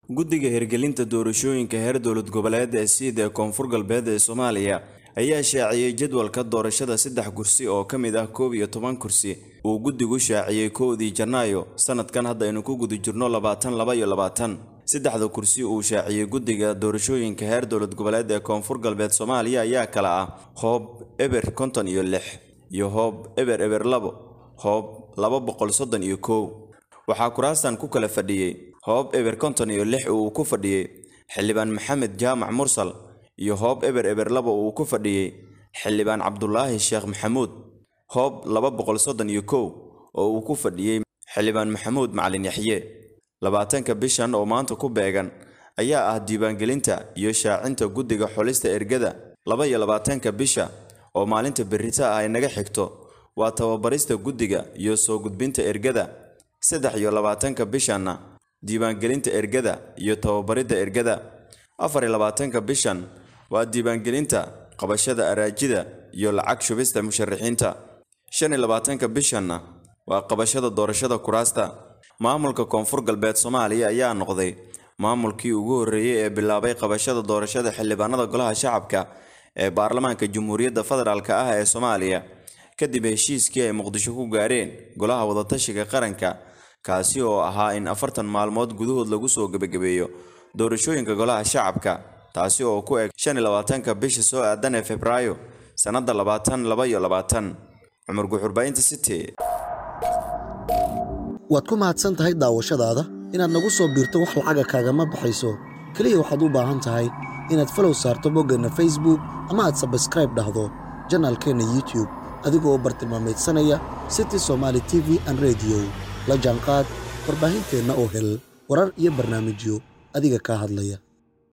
Guddiga hirgelinta doorashooyinka heer dowlad goboleed ee sida Koonfur Galbeed ee Soomaaliya ayaa shaaciyay jadwalka doorashada 3 kursi oo kamid ah 11 kursi uu guddigu shaaciyay 1 Janaayo sanadkan hadda aynu ku guda jirno 2022 saddexda kursi uu shaaciyay guddiga doorashooyinka heer dowlad goboleed ee Koonfur Galbeed Soomaaliya ayaa kala ah Hoob Eber 56 iyo Hoob Eber 2 Hoob 231 waxaa kuraastan ku kala fadhiyay Hoob Eber 56 uu ku fadhiyay xildhibaan Maxamed Jaamac Mursal iyo Hoob Eber 2 uu ku fadhiyay xildhibaan Cabdullaahi Sheekh Maxamuud Hoob 231 oo uu ku fadhiyay xildhibaan Maxamuud Macalin Yaxye 20 bishan oo maanta ku beegan ayaa ah diiwaangelinta iyo shaacinta guddiga xulista ergada 22 bisha oo maalinta berrito ah ay naga xigto waa tababarista guddiga iyo soo gudbinta ergada 23 bishana diiwaangelinta ergada iyo tababarida ergada 24 bishan waa diiwaangelinta qabashada araajida iyo lacag shubista musharaxiinta 25 bishana waa qabashada doorashada kuraasta maamulka Koonfur Galbeed Soomaaliya ayaa noqday maamulkii ugu horeeyay ee bilaabay qabashada doorashada xildhibaanada golaha shacabka ee baarlamaanka Jamhuuriyadda Federaalka ah ee Soomaaliya kadib heshiiskii ay Muqdisho ku gaareen golaha wadatashiga qaranka kaasi oo ahaa in 40 maalmood gudahood lagu soo gabagabeeyo doorashooyinka golaha shacabka taasi oo ku eg 25 bisha soo aadan ee Febraayo sanada 2022 Cumar Guxurbaynta City waad ku mahadsan tahay daawashadaada inaad nagu soo biirto wax lacaga kaagama baxayso kaliya waxaad u baahan tahay inaad follow saarto boggana Facebook ama aad subscribe dhahdo channelkeena YouTube adigoo bartilmaameedsanaya City Somali TV and Radio la jaanqaad warbaahinteena oo hel warar iyo barnaamijyo adiga ka hadlaya